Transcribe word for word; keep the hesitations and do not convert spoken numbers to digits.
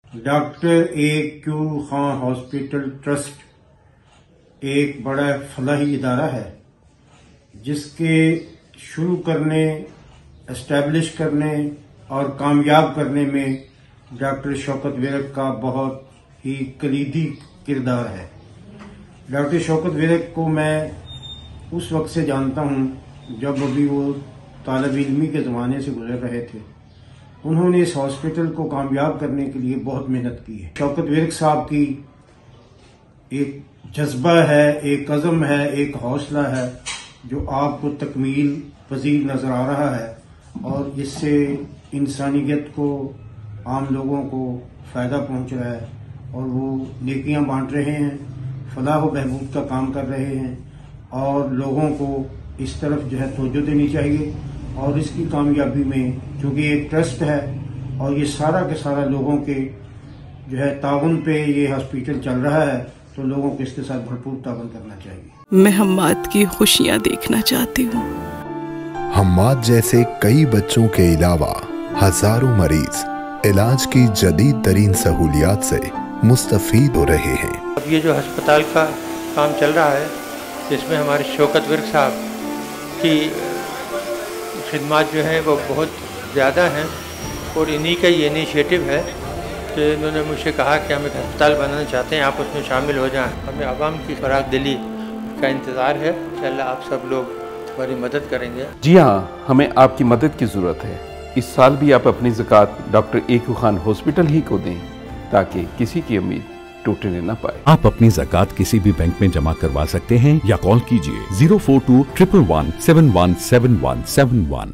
Doctor A Q Khan hospital trust एक बड़ा फलाही इदारा है जिसके शुरू करने, एस्टैब्लिश करने और कामयाब करने में डॉक्टर शौकत विरक का बहुत ही कलीदी किरदार है। डॉक्टर शौकत विरक को मैं उस वक्त से जानता हूं जब अभी वो तालिब इल्मी के ज़माने से गुजर रहे थे। उन्होंने इस हॉस्पिटल को कामयाब करने के लिए बहुत मेहनत की है। शौकत विरक साहब की एक जज्बा है, एक अज़म है, एक हौसला है जो आपको तकमील पजीर नजर आ रहा है और इससे इंसानियत को, आम लोगों को फ़ायदा पहुंच रहा है और वो नेकियां बांट रहे हैं, फलाह व बहबूद का काम कर रहे हैं और लोगों को इस तरफ जो है तवज्जो देनी चाहिए। और इसकी कामयाबी में चूंकि एक ट्रस्ट है और ये सारा के सारा लोगों के जो है ताउन पे ये हॉस्पिटल चल रहा है, तो लोगों को इसके साथ भरपूर ताउन करना चाहिए। मैं हम्माद की खुशियाँ देखना चाहती हूँ। हम्माद जैसे कई बच्चों के अलावा हजारों मरीज इलाज की जदीद तरीन सहूलियात से मुस्तफीद हो रहे हैं। अब ये जो अस्पताल का काम चल रहा है, जिसमें हमारे शौकत विरक साहब की खिदमत जो हैं वो बहुत ज़्यादा हैं और इन्हीं का ये इनिशिएटिव है कि इन्होंने मुझसे कहा कि हम एक अस्पताल बनाना चाहते हैं, आप उसमें शामिल हो जाएं। हमें आवाम की फराख दिली का इंतज़ार है। इंशाअल्लाह आप सब लोग हमारी मदद करेंगे। जी हाँ, हमें आपकी मदद की ज़रूरत है। इस साल भी आप अपनी ज़कात doctor A Q Khan hospital ही को दें ताकि किसी की उम्मीद टूटने न पाए। आप अपनी ज़कात किसी भी बैंक में जमा करवा सकते हैं या कॉल कीजिए zero four two triple one seven one seven one seven one.